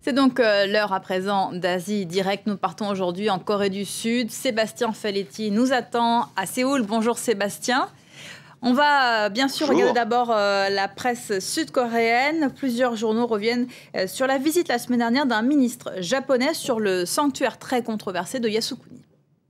C'est donc l'heure à présent d'Asie Direct. Nous partons aujourd'hui en Corée du Sud. Sébastien Falletti nous attend à Séoul. Bonjour Sébastien. On va bien sûr regarder d'abord la presse sud-coréenne. Plusieurs journaux reviennent sur la visite la semaine dernière d'un ministre japonais sur le sanctuaire très controversé de Yasukuni.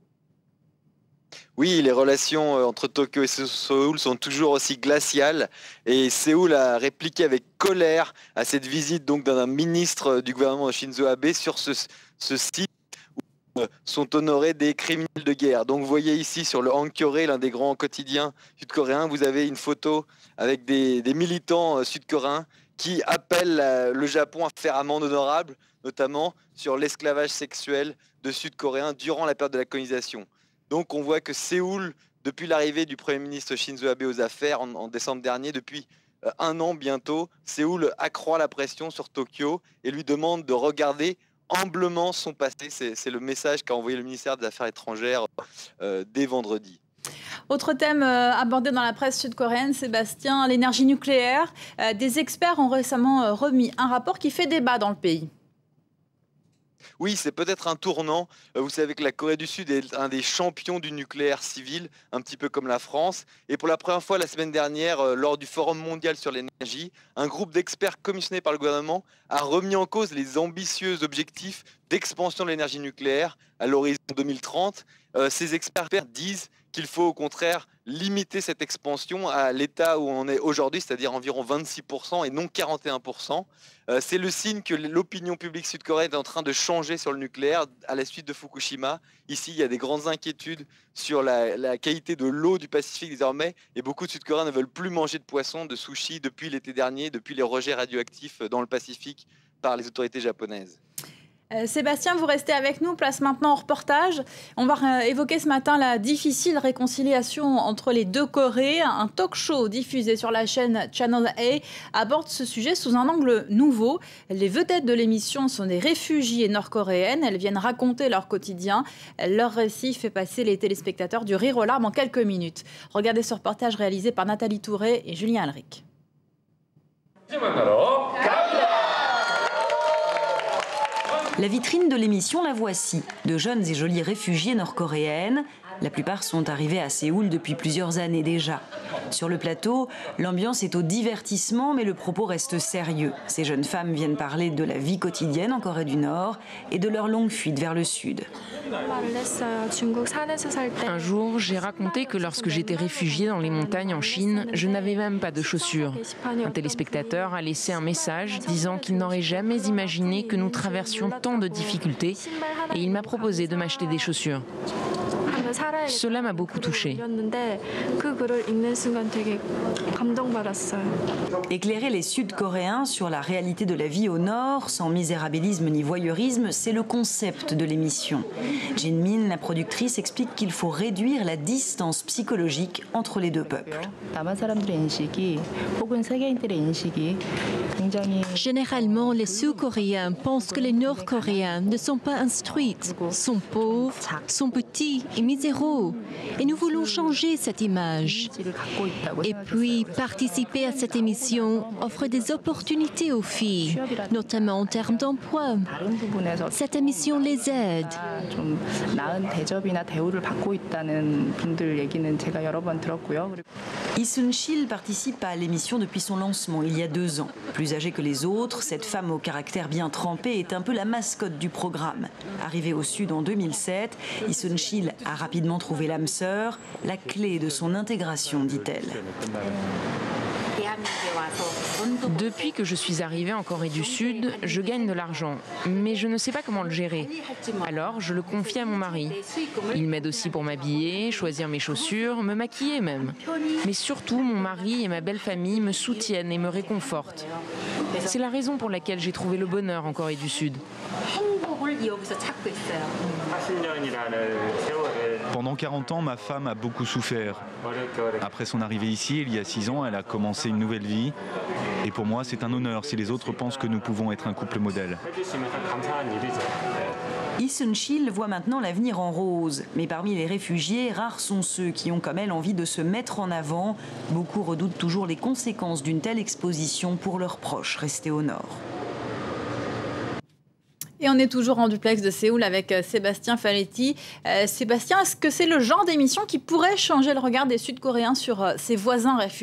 Oui, les relations entre Tokyo et Séoul sont toujours aussi glaciales et Séoul a répliqué avec colère à cette visite donc d'un ministre du gouvernement Shinzo Abe sur ce site où sont honorés des criminels de guerre. Donc vous voyez ici sur le Hankyoreh, l'un des grands quotidiens sud-coréens, vous avez une photo avec des militants sud-coréens qui appellent le Japon à faire amende honorable, notamment sur l'esclavage sexuel de Sud-Coréens durant la période de la colonisation. Donc on voit que Séoul, depuis l'arrivée du Premier ministre Shinzo Abe aux affaires en décembre dernier, depuis un an bientôt, Séoul accroît la pression sur Tokyo et lui demande de regarder humblement son passé. C'est le message qu'a envoyé le ministère des Affaires étrangères dès vendredi. Autre thème abordé dans la presse sud-coréenne, Sébastien, l'énergie nucléaire. Des experts ont récemment remis un rapport qui fait débat dans le pays. Oui, c'est peut-être un tournant. Vous savez que la Corée du Sud est un des champions du nucléaire civil, un petit peu comme la France. Et pour la première fois la semaine dernière, lors du Forum mondial sur l'énergie, un groupe d'experts commissionné par le gouvernement a remis en cause les ambitieux objectifs d'expansion de l'énergie nucléaire à l'horizon 2030. Ces experts disent qu'il faut au contraire limiter cette expansion à l'état où on est aujourd'hui, c'est-à-dire environ 26% et non 41%. C'est le signe que l'opinion publique sud-coréenne est en train de changer sur le nucléaire à la suite de Fukushima. Ici, il y a des grandes inquiétudes sur la qualité de l'eau du Pacifique désormais et beaucoup de Sud-Coréens ne veulent plus manger de poisson, de sushi depuis l'été dernier, depuis les rejets radioactifs dans le Pacifique par les autorités japonaises. Sébastien, vous restez avec nous, place maintenant au reportage. On va évoquer ce matin la difficile réconciliation entre les deux Corées. Un talk show diffusé sur la chaîne Channel A aborde ce sujet sous un angle nouveau. Les vedettes de l'émission sont des réfugiées nord-coréennes. Elles viennent raconter leur quotidien. Leur récit fait passer les téléspectateurs du rire aux larmes en quelques minutes. Regardez ce reportage réalisé par Nathalie Touré et Julien Alric. La vitrine de l'émission, la voici. De jeunes et jolies réfugiées nord-coréennes. La plupart sont arrivées à Séoul depuis plusieurs années déjà. Sur le plateau, l'ambiance est au divertissement, mais le propos reste sérieux. Ces jeunes femmes viennent parler de la vie quotidienne en Corée du Nord et de leur longue fuite vers le sud. Un jour, j'ai raconté que lorsque j'étais réfugiée dans les montagnes en Chine, je n'avais même pas de chaussures. Un téléspectateur a laissé un message disant qu'il n'aurait jamais imaginé que nous traversions tant de difficultés et il m'a proposé de m'acheter des chaussures. Cela m'a beaucoup touchée. Éclairer les Sud-Coréens sur la réalité de la vie au Nord, sans misérabilisme ni voyeurisme, c'est le concept de l'émission. Jin-min, la productrice, explique qu'il faut réduire la distance psychologique entre les deux peuples. Généralement, les Sud-Coréens pensent que les Nord-Coréens ne sont pas instruits, sont pauvres, sont petits et miséreux. Et nous voulons changer cette image. Et puis, participer à cette émission offre des opportunités aux filles, notamment en termes d'emploi. Cette émission les aide. Lee Sun-chil participe à l'émission depuis son lancement il y a 2 ans. Plus âgée que les autres, cette femme au caractère bien trempé est un peu la mascotte du programme. Arrivée au Sud en 2007, Lee Sun-chil a rapidement trouvé l'âme sœur, la clé de son intégration, dit-elle. Depuis que je suis arrivée en Corée du Sud, je gagne de l'argent, mais je ne sais pas comment le gérer. Alors, je le confie à mon mari. Il m'aide aussi pour m'habiller, choisir mes chaussures, me maquiller même. Mais surtout, mon mari et ma belle famille me soutiennent et me réconfortent. C'est la raison pour laquelle j'ai trouvé le bonheur en Corée du Sud. Pendant 40 ans, ma femme a beaucoup souffert. Après son arrivée ici, il y a 6 ans, elle a commencé une nouvelle vie. Et pour moi, c'est un honneur si les autres pensent que nous pouvons être un couple modèle. Lee Sun-chil voit maintenant l'avenir en rose. Mais parmi les réfugiés, rares sont ceux qui ont comme elle envie de se mettre en avant. Beaucoup redoutent toujours les conséquences d'une telle exposition pour leurs proches restés au nord. Et on est toujours en duplex de Séoul avec Sébastien Faletti. Sébastien, est-ce que c'est le genre d'émission qui pourrait changer le regard des Sud-Coréens sur ses voisins réfugiés ?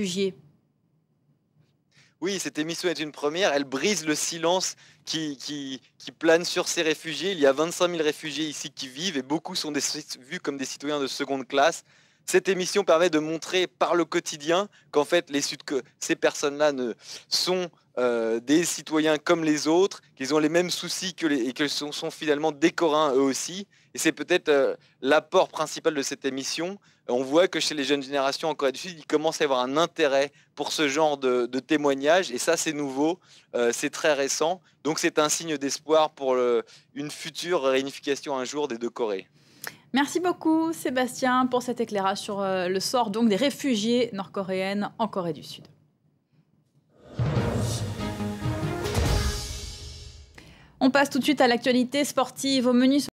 Oui, cette émission est une première. Elle brise le silence qui plane sur ces réfugiés. Il y a 25 000 réfugiés ici qui vivent et beaucoup sont vus comme des citoyens de seconde classe. Cette émission permet de montrer par le quotidien qu'en fait, ces personnes-là sont des citoyens comme les autres, qu'ils ont les mêmes soucis et que sont finalement des Coréens eux aussi. Et c'est peut-être l'apport principal de cette émission. On voit que chez les jeunes générations en Corée du Sud, il commence à y avoir un intérêt pour ce genre de témoignages. Et ça, c'est nouveau, c'est très récent. Donc c'est un signe d'espoir pour une future réunification un jour des deux Corées. Merci beaucoup Sébastien pour cet éclairage sur le sort donc des réfugiés nord-coréennes en Corée du Sud. On passe tout de suite à l'actualité sportive au menu.